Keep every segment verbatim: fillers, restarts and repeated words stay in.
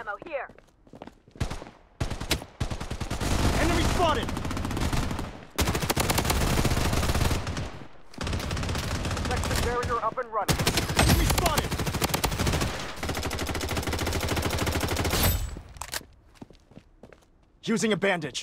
ammo here. Enemy spotted! Protection barrier up and running. Enemy spotted! Using a bandage.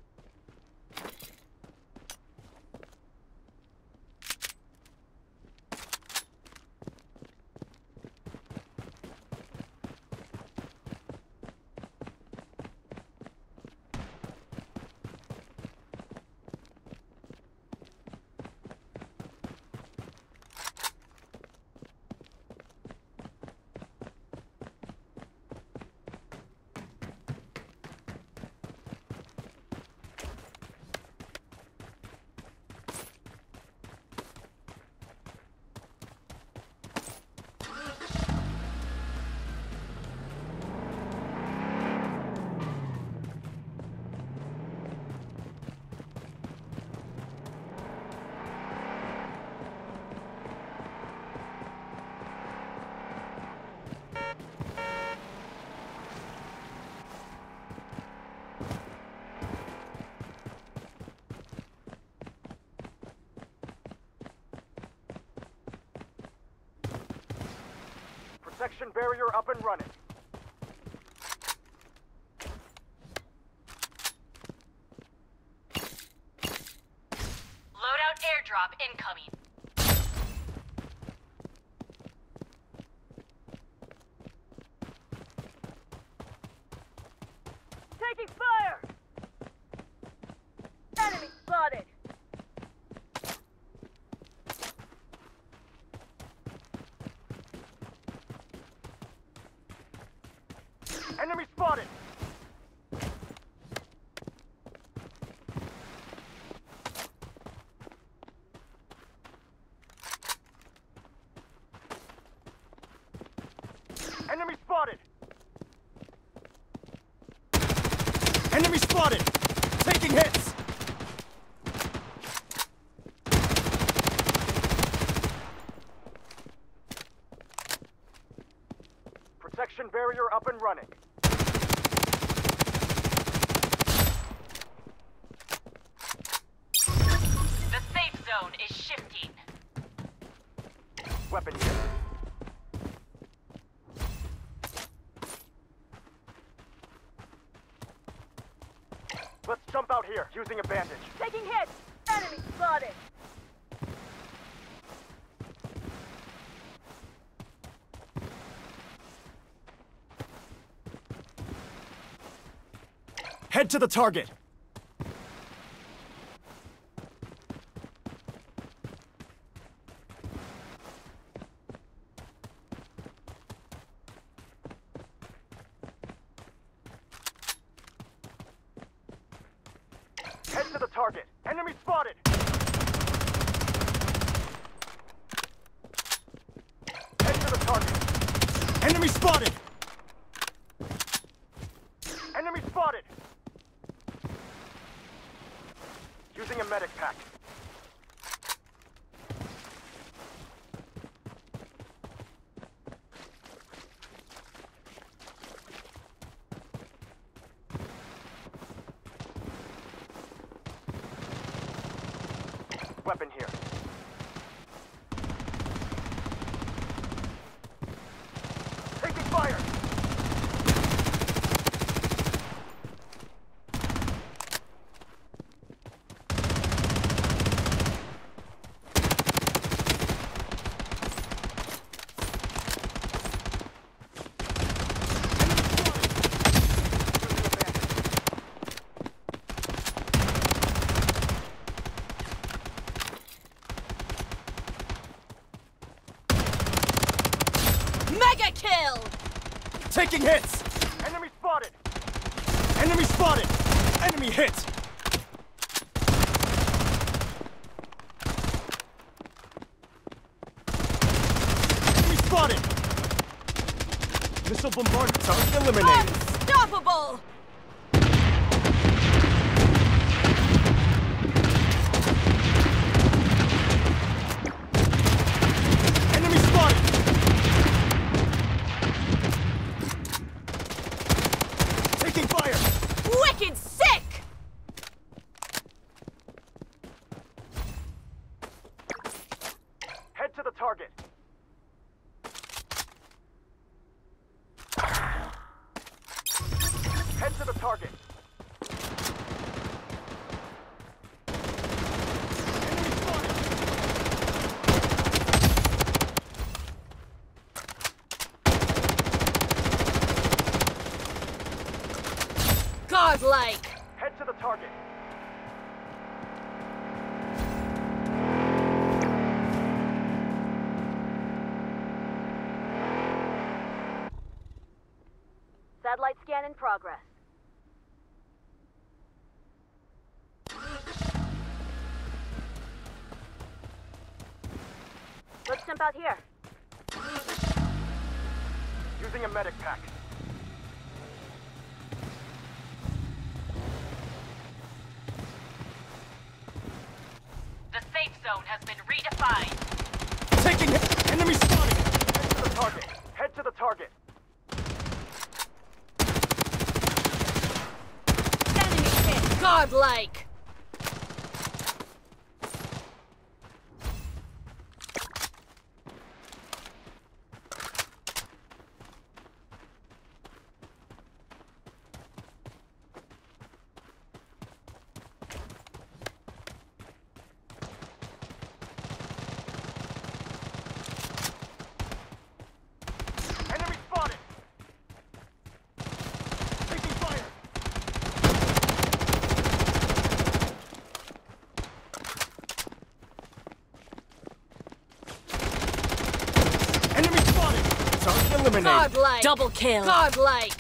Protection barrier up and running. Loadout airdrop incoming. Taking fire! Enemy spotted! Enemy spotted! Enemy spotted! Enemy spotted! Taking hits! Protection barrier up and running. The safe zone is shifting. Weapon here. Let's jump out here, using a bandage. Taking hits! Enemy spotted! Head to the target! Head to the target. Enemy spotted! Head to the target. Enemy spotted! Enemy spotted! Using a medic pack. Weapon here. Taking fire! Mega kill! Taking hits! Enemy spotted! Enemy spotted! Enemy hit! Enemy spotted! Missile bombardment target eliminated! Unstoppable! Enemy spotted! fucking sick! Head to the target. Head to the target. Enemy spotted. Godlike! Head to the target. Satellite scan in progress. Let's jump out here. Using a medic pack. The safe zone has been redefined. Taking hit. Enemy spotted. Head to the target. Head to the target. Enemy hit. Godlike! Enemy spotted. Taking fire. Enemy spotted. Target eliminated. Godlike! Double kill! Godlike!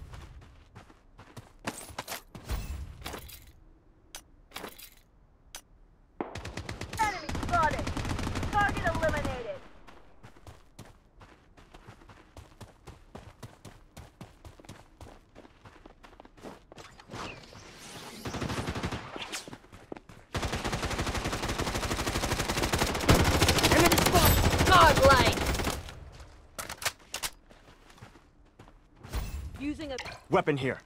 Enemy spotted! Target eliminated! Enemy spotted. Godlike! Using a... Weapon here.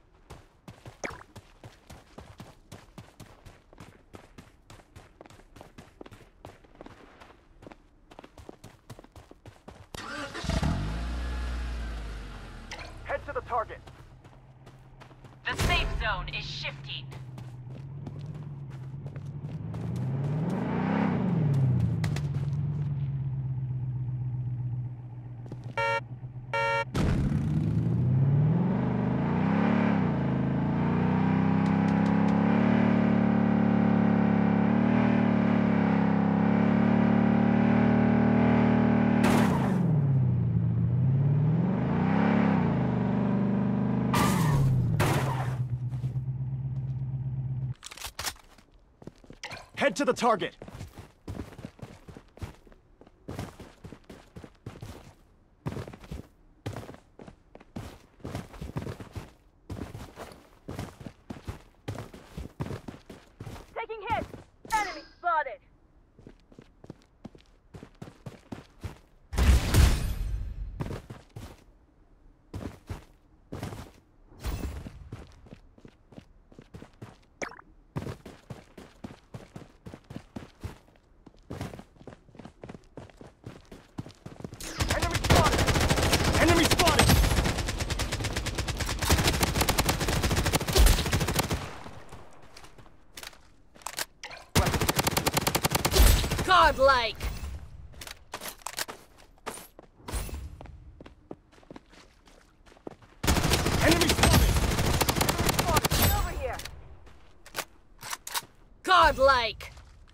Head to the target. The safe zone is shifting. Head to the target. Taking hits! Enemy spotted! Enemy spotted. Enemy spotted. Godlike! Enemy spotted. Get over here! Godlike!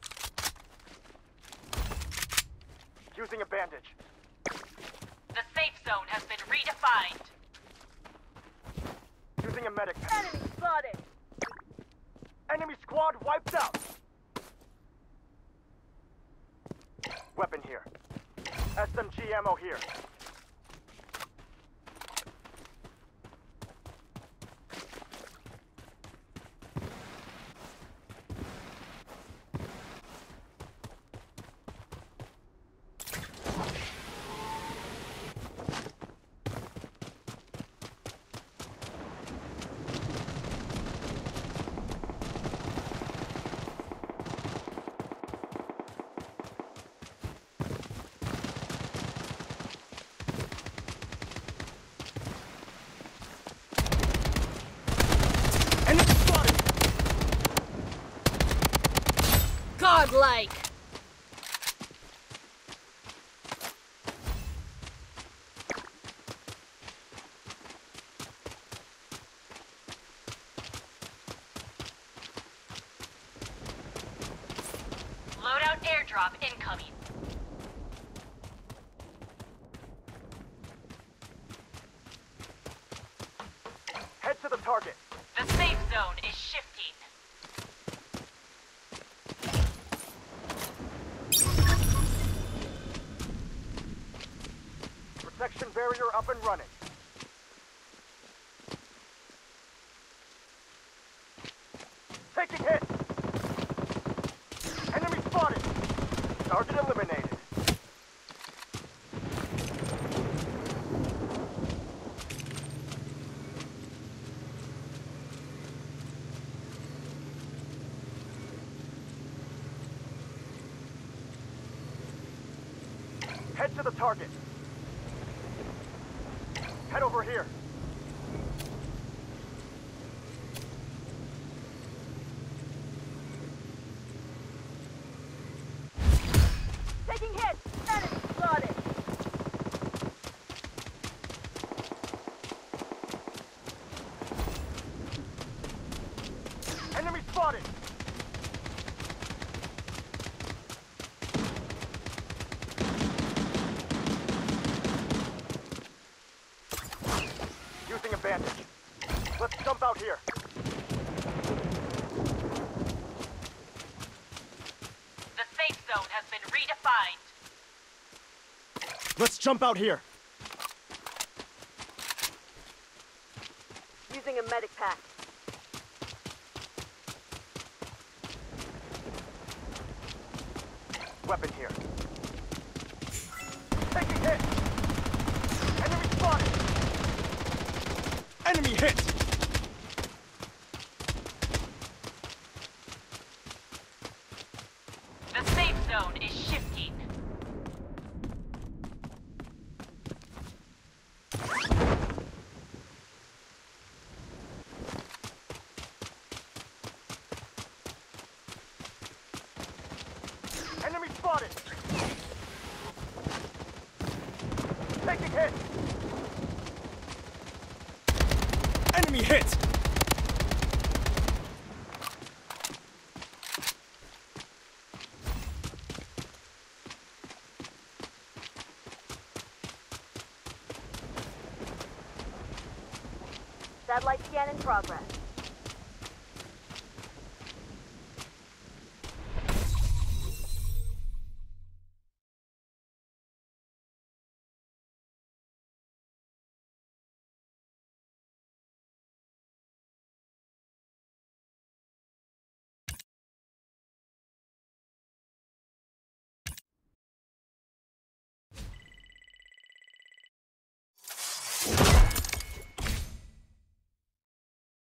Using a bandage. The safe zone has been redefined. Using a medic pack. Enemy spotted! Enemy squad wiped out. Weapon here. S M G ammo here. like. Loadout airdrop incoming. Head to the target. The safe zone is shifting. Protection barrier up and running. Taking hit. Enemy spotted. Target eliminated. Head to the target. Head over here. Taking hit! Enemy spotted! Enemy spotted. Using a bandage. Let's jump out here. The safe zone has been redefined. Let's jump out here. Using a medic pack. Weapon here. Taking hit. Enemy spotted. Enemy hit! The safe zone is shifting. Enemy spotted. Taking hit. Enemy hit! Satellite scan in progress.